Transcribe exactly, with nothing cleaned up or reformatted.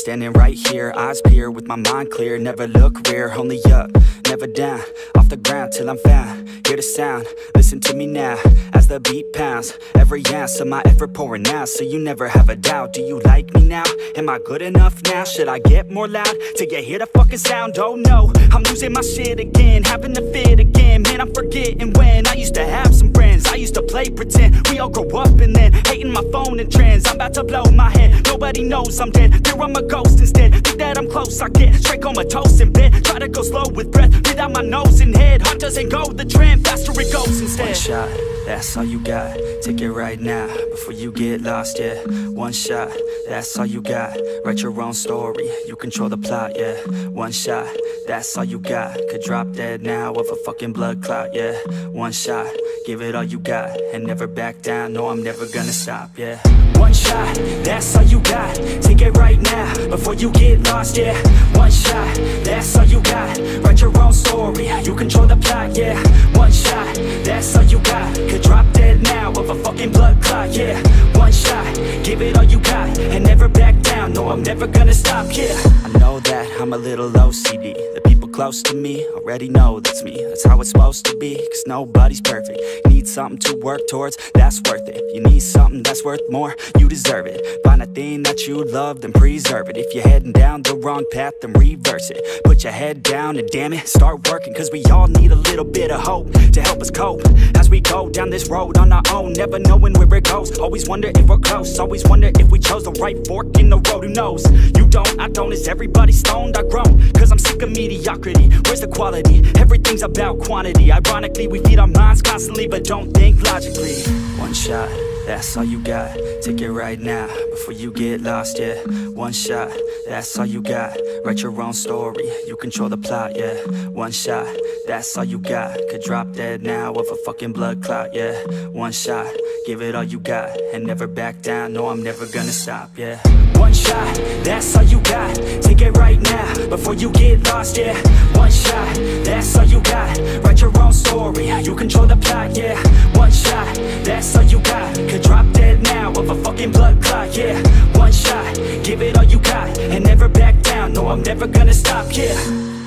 standing right here, eyes peer with my mind clear. Never look rear, only up, never down. Off the ground till I'm found, hear the sound. Listen to me now, as the beat pounds. Every ounce of my effort pouring out, so you never have a doubt. Do you like me now? Am I good enough now? Should I get more loud till you hear the fucking sound? Oh no, I'm losing my shit again, having to fit again. Man, I'm forgetting when I used to have some friends. I used to play pretend, we all grow up and then hating my phone and trends. I'm about to blow my head, nobody knows I'm dead. Fear I'm a ghost instead, think that I'm close, I get straight comatose in bed. Try to go slow with breath, breathe out my nose and head. Heart doesn't go the trend, faster it goes instead. One shot, that's all you got, take it right now, before you get lost, yeah. One shot, that's all you got, write your own story, you control the plot, yeah. One shot, that's all you got, could drop dead now of a fucking blood clot, yeah. One shot, give it all you got, and never back down, no I'm never gonna stop, yeah. One shot, that's all you got, take it right now, before you get lost, yeah. One shot, that's all you got, write your own story, you control the plot, yeah. One shot, that's all you got, could drop dead now of a fucking blood clot, yeah. One shot, give it all you got, and never back down, no I'm never gonna stop, yeah. I know that I'm a little O C D, the people close to me already know that's me. That's how it's supposed to be, cause nobody's perfect. You need something to work towards, that's worth it. You need something that's worth more, you deserve it. Find a thing that you love, then preserve it. If you're heading down the wrong path, then reverse it. Put your head down and damn it, start working, cause we all need a little bit of hope to help us cope as we go down this road on our own, never knowing where it goes. Always wonder if we're close, always wonder if we chose the right fork in the road. Who knows? You don't, I don't, is everybody stoned? I groan, cause I'm sick of mediocrity. Where's the quality? Everything's about quantity. Ironically, we feed our minds constantly, but don't think logically. One shot, that's all you got, take it right now, before you get lost, yeah. One shot, that's all you got, write your own story, you control the plot, yeah. One shot, that's all you got, could drop dead now of a fucking blood clot, yeah. One shot, give it all you got, and never back down, no I'm never gonna stop, yeah. One shot, that's all you got, take it right now, before you get lost, yeah. One shot, that's all you got, write your own story, you control the plot, yeah. One shot, that's all you got, could drop dead now of a fucking blood clot, yeah. One shot, give it all you got, and never back down, no I'm never gonna stop, yeah.